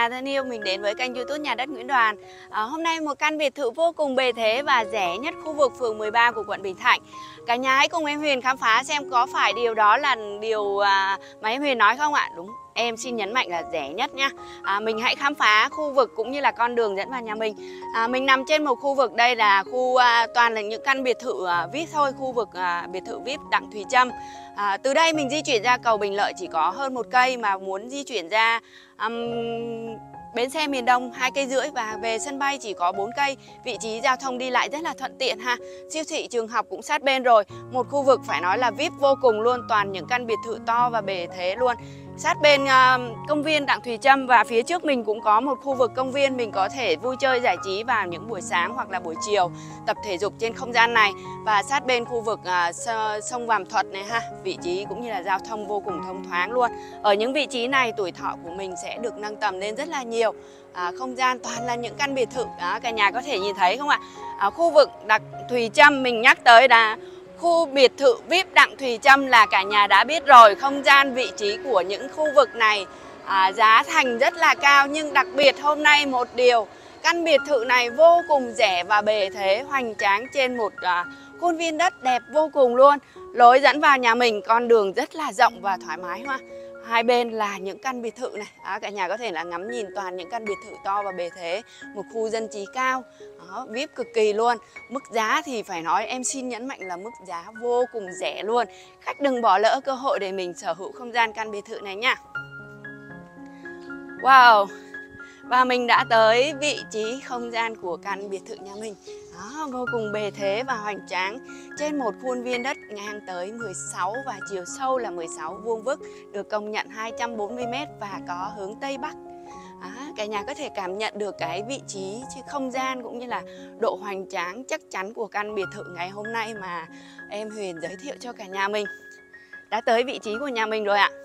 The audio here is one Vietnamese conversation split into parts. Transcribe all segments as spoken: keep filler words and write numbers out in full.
nhà thân yêu, mình đến với kênh YouTube Nhà đất Nguyễn Đoàn. à, Hôm nay một căn biệt thự vô cùng bề thế và rẻ nhất khu vực phường mười ba của quận Bình Thạnh. Cả nhà hãy cùng em Huyền khám phá xem có phải điều đó là điều à, mà em Huyền nói không ạ? Đúng, em xin nhấn mạnh là rẻ nhất nha. à, Mình hãy khám phá khu vực cũng như là con đường dẫn vào nhà mình. à, Mình nằm trên một khu vực, đây là khu à, toàn là những căn biệt thự à, vê i pê thôi. Khu vực à, biệt thự vê i pê Đặng Thùy Trâm. à, Từ đây mình di chuyển ra cầu Bình Lợi chỉ có hơn một cây, mà muốn di chuyển ra um, bến xe miền Đông hai cây rưỡi và về sân bay chỉ có bốn cây. Vị trí giao thông đi lại rất là thuận tiện ha. Siêu thị, trường học cũng sát bên rồi. Một khu vực phải nói là vê i pê vô cùng luôn, toàn những căn biệt thự to và bề thế luôn. Sát bên uh, công viên Đặng Thùy Trâm, và phía trước mình cũng có một khu vực công viên, mình có thể vui chơi giải trí vào những buổi sáng hoặc là buổi chiều, tập thể dục trên không gian này. Và sát bên khu vực uh, sông Vàm Thuật này ha, vị trí cũng như là giao thông vô cùng thông thoáng luôn. Ở những vị trí này tuổi thọ của mình sẽ được nâng tầm lên rất là nhiều. À, không gian toàn là những căn biệt thự đó, cả nhà có thể nhìn thấy không ạ? À, khu vực Đặng Thùy Trâm mình nhắc tới là khu biệt thự vê i pê Đặng Thùy Trâm là cả nhà đã biết rồi. Không gian vị trí của những khu vực này à, giá thành rất là cao, nhưng đặc biệt hôm nay một điều, căn biệt thự này vô cùng rẻ và bề thế hoành tráng trên một à, khuôn viên đất đẹp vô cùng luôn. Lối dẫn vào nhà mình, con đường rất là rộng và thoải mái ha. Hai bên là những căn biệt thự này, đó, cả nhà có thể là ngắm nhìn toàn những căn biệt thự to và bề thế. Một khu dân trí cao, đó, vê i pê cực kỳ luôn. Mức giá thì phải nói, em xin nhấn mạnh là mức giá vô cùng rẻ luôn. Khách đừng bỏ lỡ cơ hội để mình sở hữu không gian căn biệt thự này nha. Wow! Và mình đã tới vị trí không gian của căn biệt thự nhà mình. Đó, vô cùng bề thế và hoành tráng trên một khuôn viên đất ngang tới mười sáu và chiều sâu là mười sáu vuông vức, được công nhận hai trăm bốn mươi mét và có hướng Tây Bắc. À, cả nhà có thể cảm nhận được cái vị trí, không gian cũng như là độ hoành tráng chắc chắn của căn biệt thự ngày hôm nay mà em Huyền giới thiệu cho cả nhà mình. Đã tới vị trí của nhà mình rồi ạ.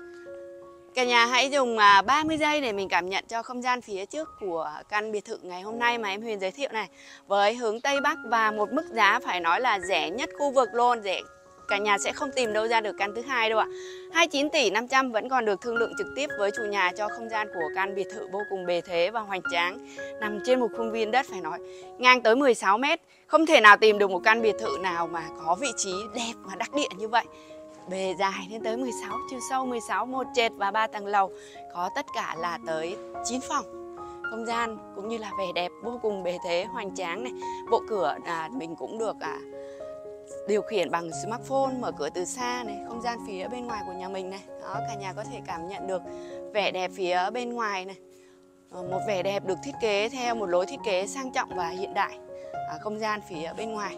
Cả nhà hãy dùng ba mươi giây để mình cảm nhận cho không gian phía trước của căn biệt thự ngày hôm nay mà em Huyền giới thiệu này. Với hướng Tây Bắc và một mức giá phải nói là rẻ nhất khu vực luôn. Rẻ, cả nhà sẽ không tìm đâu ra được căn thứ hai đâu ạ. hai mươi chín tỷ năm trăm vẫn còn được thương lượng trực tiếp với chủ nhà cho không gian của căn biệt thự vô cùng bề thế và hoành tráng. Nằm trên một khuôn viên đất phải nói ngang tới mười sáu mét. Không thể nào tìm được một căn biệt thự nào mà có vị trí đẹp và đắc địa như vậy. Bề dài lên tới mười sáu, chiều sâu mười sáu, một trệt và ba tầng lầu. Có tất cả là tới chín phòng. Không gian cũng như là vẻ đẹp vô cùng bề thế, hoành tráng này. Bộ cửa à, mình cũng được à, điều khiển bằng smartphone, mở cửa từ xa này. Không gian phía bên ngoài của nhà mình này. Đó, cả nhà có thể cảm nhận được vẻ đẹp phía bên ngoài này. Một vẻ đẹp được thiết kế theo một lối thiết kế sang trọng và hiện đại. À, không gian phía bên ngoài.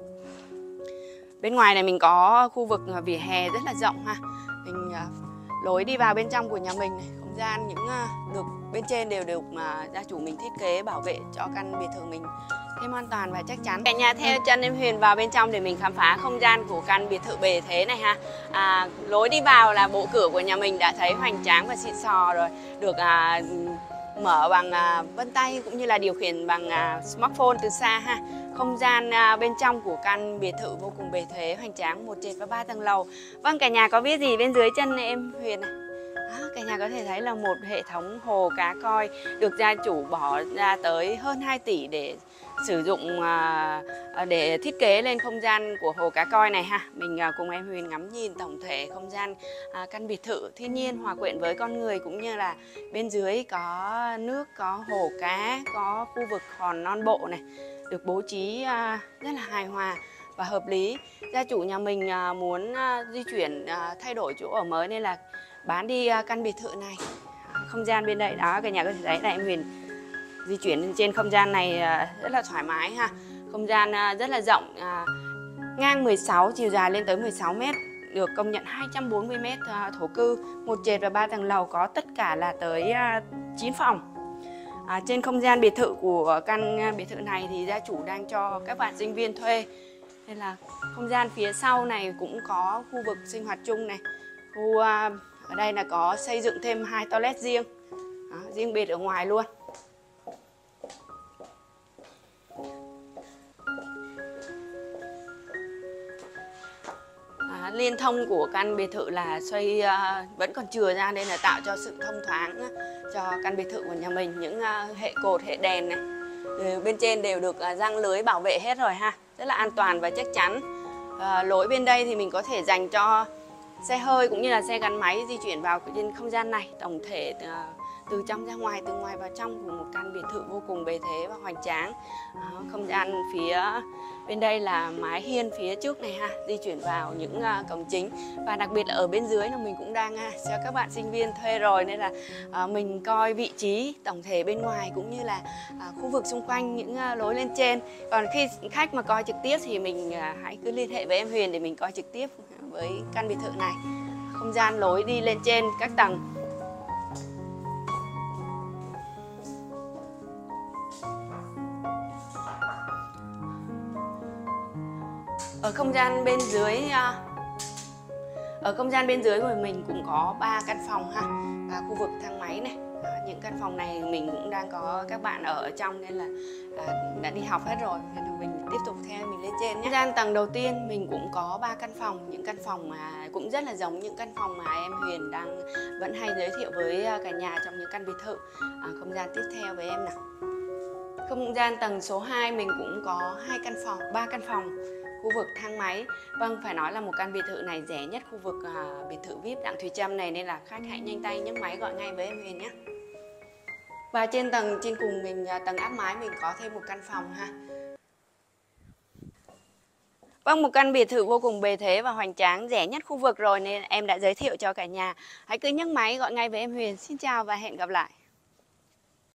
Bên ngoài này mình có khu vực vỉa hè rất là rộng ha. Mình uh, lối đi vào bên trong của nhà mình này, không gian những uh, được bên trên đều được mà uh, gia chủ mình thiết kế bảo vệ cho căn biệt thự mình thêm an toàn và chắc chắn. Cả nhà theo chân em Huyền vào bên trong để mình khám phá không gian của căn biệt thự bề thế này ha. À, lối đi vào là bộ cửa của nhà mình đã thấy hoành tráng và xịn sò rồi, được uh, mở bằng uh, vân tay cũng như là điều khiển bằng uh, smartphone từ xa ha. Không gian uh, bên trong của căn biệt thự vô cùng bề thế, hoành tráng, một trệt và ba tầng lầu. Vâng, cả nhà có biết gì bên dưới chân em Huyền này? Đó, cả nhà có thể thấy là một hệ thống hồ cá coi được gia chủ bỏ ra tới hơn hai tỷ để sử dụng uh, để thiết kế lên không gian của hồ cá coi này ha. Mình uh, cùng em Huyền ngắm nhìn tổng thể không gian uh, căn biệt thự thiên nhiên hòa quyện với con người, cũng như là bên dưới có nước, có hồ cá, có khu vực hòn non bộ này, được bố trí uh, rất là hài hòa và hợp lý. Gia chủ nhà mình uh, muốn uh, di chuyển uh, thay đổi chỗ ở mới nên là bán đi uh, căn biệt thự này. Không gian bên đây đó, cả nhà có thể thấy là em Huyền di chuyển trên không gian này uh, rất là thoải mái ha. Không gian uh, rất là rộng, uh, ngang mười sáu, chiều dài lên tới mười sáu mét, được công nhận hai trăm bốn mươi mét uh, thổ cư, một trệt và ba tầng lầu, có tất cả là tới uh, chín phòng. À, trên không gian biệt thự của căn biệt thự này thì gia chủ đang cho các bạn sinh viên thuê, nên là không gian phía sau này cũng có khu vực sinh hoạt chung này. Khu uh, ở đây là có xây dựng thêm hai toilet riêng, đó, riêng biệt ở ngoài luôn. À, liên thông của căn biệt thự là xây uh, vẫn còn chừa ra nên là tạo cho sự thông thoáng, cho căn biệt thự của nhà mình. Những uh, hệ cột, hệ đèn này đều, bên trên đều được uh, răng lưới bảo vệ hết rồi ha, rất là an toàn và chắc chắn. Uh, lối bên đây thì mình có thể dành cho xe hơi cũng như là xe gắn máy di chuyển vào trên không gian này. Tổng thể uh, từ trong ra ngoài, từ ngoài vào trong của một căn biệt thự vô cùng bề thế và hoành tráng. Đó, không gian phía bên đây là mái hiên phía trước này ha, di chuyển vào những uh, cổng chính, và đặc biệt là ở bên dưới là mình cũng đang uh, cho các bạn sinh viên thuê rồi, nên là uh, mình coi vị trí tổng thể bên ngoài cũng như là uh, khu vực xung quanh những uh, lối lên trên. Còn khi khách mà coi trực tiếp thì mình uh, hãy cứ liên hệ với em Huyền để mình coi trực tiếp với căn biệt thự này. Không gian lối đi lên trên các tầng. Ở không gian bên dưới Ở không gian bên dưới của mình cũng có ba căn phòng ha, và khu vực thang máy này. Những căn phòng này mình cũng đang có các bạn ở trong nên là à, đã đi học hết rồi, nên là mình tiếp tục theo mình lên trên nhé. Không gian tầng đầu tiên mình cũng có ba căn phòng, những căn phòng mà cũng rất là giống những căn phòng mà em Huyền đang vẫn hay giới thiệu với cả nhà trong những căn biệt thự. À, không gian tiếp theo với em nào. Không gian tầng số hai mình cũng có hai căn phòng, ba căn phòng, khu vực thang máy. Vâng, phải nói là một căn biệt thự này rẻ nhất khu vực à, biệt thự vi ai pi Đặng Thùy Trâm này, nên là khách hãy nhanh tay nhấc máy gọi ngay với em Huyền nhé. Và trên tầng trên cùng mình, tầng áp mái mình có thêm một căn phòng ha. Vâng, một căn biệt thự vô cùng bề thế và hoành tráng, rẻ nhất khu vực rồi nên em đã giới thiệu cho cả nhà. Hãy cứ nhấc máy gọi ngay với em Huyền. Xin chào và hẹn gặp lại.